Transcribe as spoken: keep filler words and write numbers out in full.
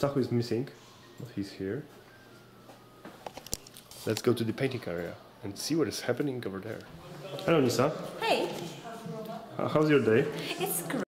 Stachu is missing, but he's here. Let's go to the painting area and see what is happening over there. Hello, Nisa. Hey. Uh, how's your day? It's great.